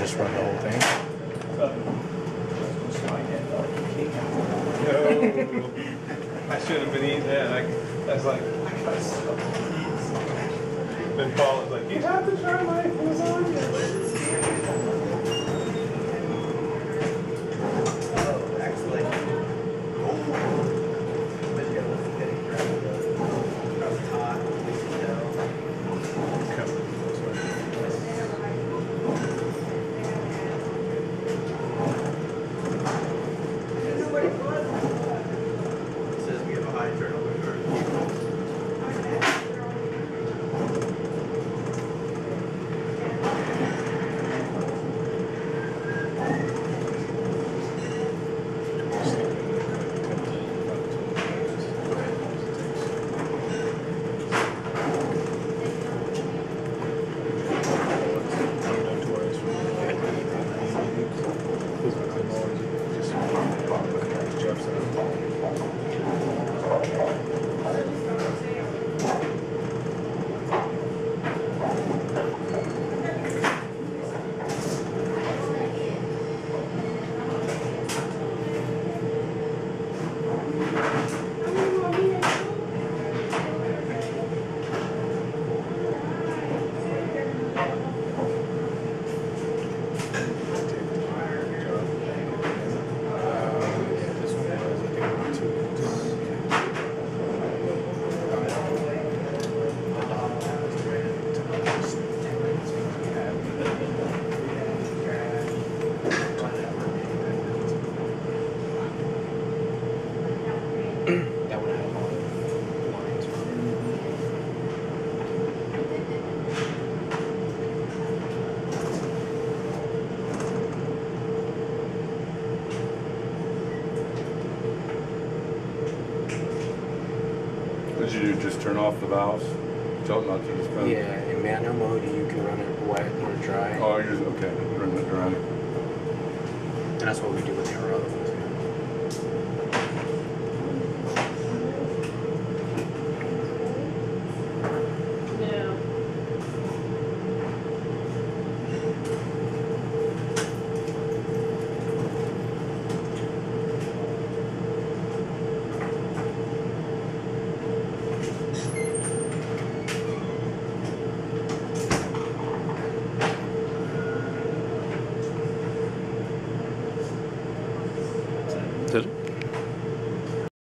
just run the whole thing. No. I should have been eating that. I was like, I gotta stop. Then Paul was like, you have to try my lasagna. Oh, actually. That would have a lot of lines. What did you do? Just turn off the valves? Tell it not to dispense? Yeah, in manual mode you can run it wet or dry. Oh, you're just, okay. Run it dry. And that's what we do with our other ones.